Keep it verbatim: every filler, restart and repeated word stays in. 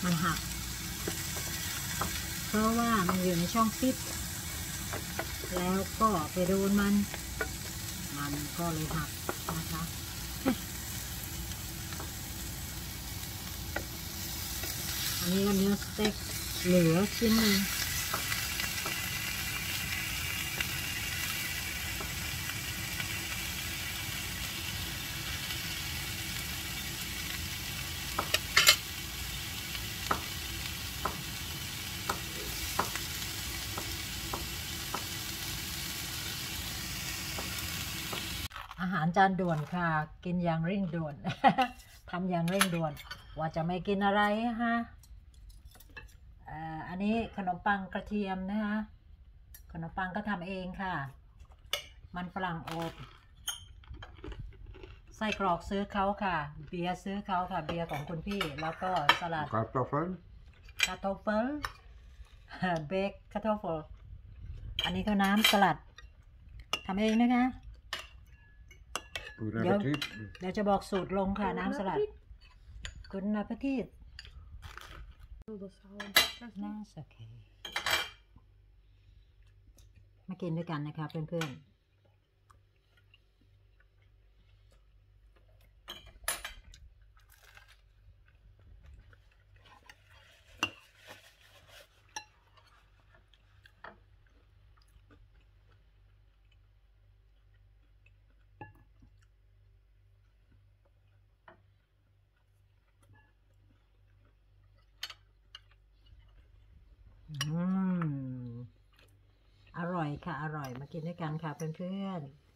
มันหักเพราะว่ามันอยู่ในช่องฟิตแล้วก็ไปโดนมันมันก็เลยหักนะคะอันนี้ก็เนื้อสเต็กเหลือชิ้นหนึ่งอาหารจานด่วนค่ะกินอย่างเร่งด่วน ทำอย่างเร่งด่วนว่าจะไม่กินอะไรฮะอันนี้ขนมปังกระเทียมนะคะขนมปังก็ทำเองค่ะมันฝรั่งอบไส้กรอกซื้อเขาค่ะเบียร์ซื้อเขาค่ะเบียร์ของคุณพี่แล้วก็สลัดคาโตเฟิลคาโตเฟิลเบคคาโตเฟิลอันนี้ก็น้ำสลัดทำเองนะคะเดี๋ยวเดี๋ยวจะบอกสูตรลงค่ะน้ำสลัดคุณอาปติน่าสักแค่มากินด้วยกันนะคะเพื่อนๆอืมอร่อยค่ะอร่อยมากินด้วยกันค่ะเพื่อนๆ